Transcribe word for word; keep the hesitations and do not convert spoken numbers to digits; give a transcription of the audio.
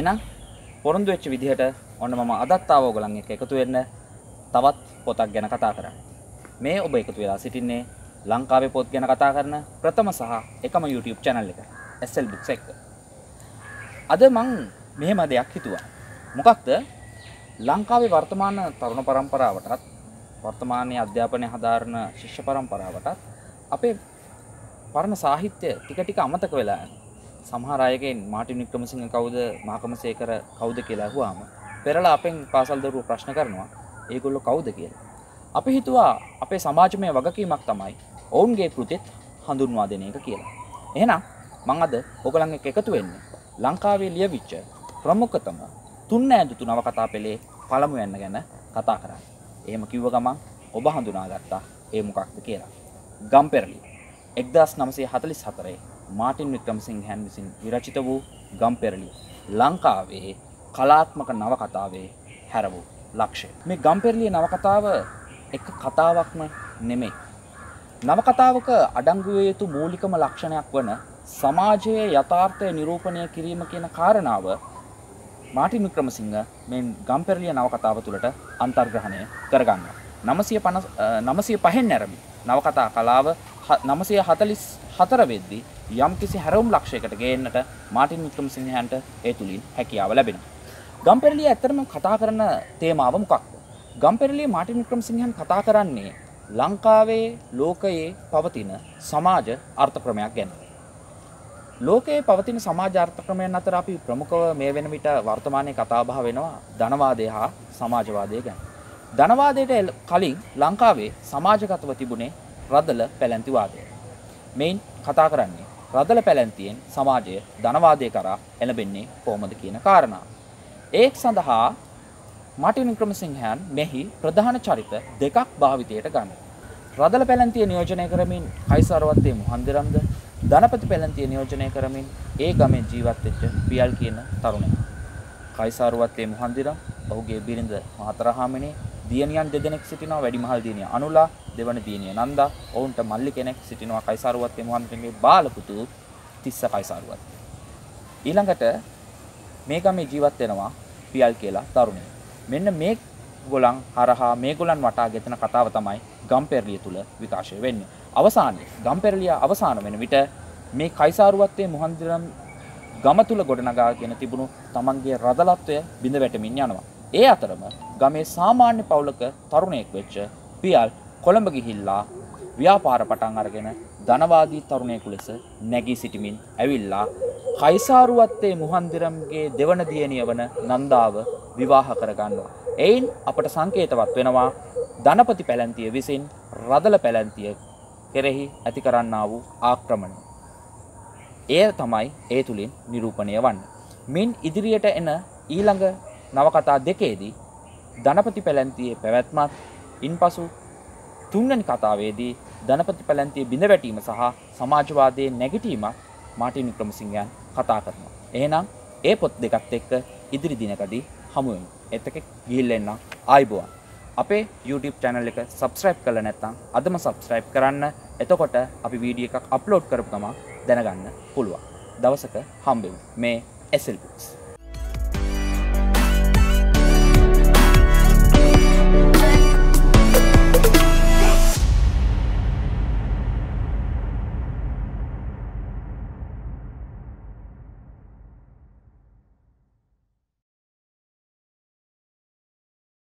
එහෙනම් පොරොන්දු වෙච්ච විදිහට ඔන්න මම අදත් ආව ඔයගලන් එක්ක එකතු වෙන්න තවත් පොතක් ගැන කතා කරන්න. මේ ඔබ එකතු වෙලා සිටින්නේ ලංකාවේ පොත් ගැන කතා කරන ප්‍රථම සහ එකම YouTube channel එක S L Books එක. අද මං මෙහෙම දෙයක් හිතුවා. මොකක්ද? ලංකාවේ වර්තමාන තරුණ පරම්පරාවටත් වර්තමානයේ අධ්‍යාපනය හදාරන ශිෂ්‍ය පරම්පරාවටත් අපේ පරණ සාහිත්‍ය ටික ටික අමතක වෙලා යනවා. සමහර අයගෙන් මාටින් වික්‍රමසිංහ කවුද, මහකමසේකර කවුද කියලා අහුවාම පෙරලා අපෙන් පාසල් දරුවෝ ප්‍රශ්න කරනවා ඒගොල්ලෝ කවුද කියලා. අපි හිතුවා අපේ සමාජමය වගකීමක් තමයි ඔවුන්ගේ කෘතිත් හඳුන්වා දෙන එක කියලා. එහෙනම් මම අද ඔයගලන් එක්ක එකතු වෙන්නේ ලංකාවේ ලියවිච්ච ප්‍රමුඛතම තුන් ඈඳුතු නවකතා පෙළේ පළමු වෙන්න ගැන කතා කරන්නේ. එහෙම කිව්ව ගමන් ඔබ හඳුනාගත්තා ඒ මොකක්ද කියලා. ගම්පෙරළිය එක්දාස් නවසිය හතළිස් හතරේ මාටින් වික්‍රමසිංහයන් විසින් විරචිත වූ ගම්පෙරළිය ලංකාවේ කලාත්මක නවකතාවේ හැර වූ ලක්ෂය. මේ ගම්පෙරළිය නවකතාව එක කතාවක්ම නෙමෙයි. නවකතාවක අඩංගු වේ යුතු මූලිකම ලක්ෂණයක් වන සමාජයේ යථාර්ථය නිරූපණය කිරීම කියන කාරණාව මාටින් වික්‍රමසිංහ මේ ගම්පෙරළිය නවකතාව තුළට අන්තර්ග්‍රහණය කරගන්නවා. නවසිය පහෙන් නැරඹි නවකතා කලාව නවසිය හතළිස් හතර වෙද්දී යම්කිසි හැරවුම් ලක්ෂයකට ගේන්නට මාටින් වික්‍රමසිංහයන්ට ඒ තුලින් හැකියාව ලැබෙනවා. ගම්පෙරළිය ඇත්තටම කතා කරන තේමාව මොකක්ද? ගම්පෙරළිය මාටින් වික්‍රමසිංහයන් කතා කරන්නේ ලංකාවේ ලෝකයේ පවතින සමාජ අර්ථ ක්‍රමයක් ගැන. ලෝකයේ පවතින සමාජ අර්ථ ක්‍රමයන් අතර අපි ප්‍රමුඛව මේ වෙන විට වර්තමානයේ කතා බහ වෙනවා ධනවාදය හා සමාජවාදය ගැන. ධනවාදයට කලින් ලංකාවේ සමාජගතව තිබුණේ රදළ පැලැන්ති වාදය. මේන් කතා කරන්නේ රදළ පැලැන්තියෙන් සමාජය ධනවාදය කරා එළඹෙන්නේ කොහොමද කියන කාරණාව. ඒක සඳහා මාටින් වික්‍රමසිංහයන් මෙහි ප්‍රධාන චරිත දෙකක් භාවිතයට ගන්නවා. රදළ පැලැන්තිය නියෝජනය කරමින් කයිසාරවත්තේ මුහන්දිරම්ද, ධනපති පැලැන්තිය නියෝජනය කරමින් ඒ ගමේ ජීවත් වෙච්ච පියල් කියන තරුණයා. කයිසාරවත්තේ මුහන්දිරම්, ඔහුගේ බිරිඳ මහතරහාමිනේ, දියණියන් දෙදෙනෙක් සිටිනවා. වැඩිමහල් දියණිය අනුලා, දෙවන දියණිය නන්දා, ඔවුන්ට මල්ලි කෙනෙක් සිටිනවා. කයිසාරවත්තේ මුහන්දිරම්ගේ බාල පුතු තිස්ස කයිසාරවත්තේ. ඊළඟට මේ ගමේ ජීවත් වෙනවා පියල් කියලා තරුණයෙක්. මෙන්න මේ ගොල්ලන් හරහා මේගොල්ලන් වටා ගෙතන කතාව තමයි ගම්පෙරළිය තුල විකාශය වෙන්නේ. අවසානයේ ගම්පෙරළිය අවසාන වෙන විට මේ කයිසාරුවත්තේ මුහන්දිරම් ගම තුල ගොඩනගාගෙන තිබුණු තමන්ගේ රදලත්වය බිඳ වැටෙමින් යනවා. ඒ අතරම ගමේ සාමාන්‍ය පවුලක තරුණයෙක් වෙච්ච පියල් කොළඹ ගිහිල්ලා ව්‍යාපාර පටන් අරගෙන ධනවාදී තරුණයෙකු ලෙස නැගී සිටමින් ඇවිල්ලා කයිසාරුවත්තේ මුහන්දිරම්ගේ දෙවන දියණිය වන නන්දාව විවාහ කරගන්නවා. එයින් අපට සංකේතවත් වෙනවා ධනපති පැලැන්තිය විසින් රදළ පැලැන්තිය කෙරෙහි ඇති කරන්නා වූ ආක්‍රමණය. එය තමයි ඒ තුලින් නිරූපණය වන්නේ. මින් ඉදිරියට එන ඊළඟ නවකතා දෙකේදී ධනපති පැලැන්තියේ පැවැත්මත්, ඉන්පසු තුන්වෙනි කතාවේදී ධනපති පැලැන්තියේ බිඳ වැටීම සහ සමාජවාදයේ නැගිටීමත් මාටින් වික්‍රමසිංහයන් කතා කරනවා. එහෙනම් ඒ පොත් දෙකත් එක්ක ඉදිරි දිනකදී හමු වෙමු. ඒත් එක්ක ගිහිල්ලා එන්න ආයිබෝවන්. අපේ YouTube channel එක subscribe කරලා නැත්නම් අදම subscribe කරන්න. එතකොට අපි වීඩියෝ එකක් upload කරපු ගමන් දැනගන්න පුළුවන්. දවසක හම්බෙමු. මේ S L Books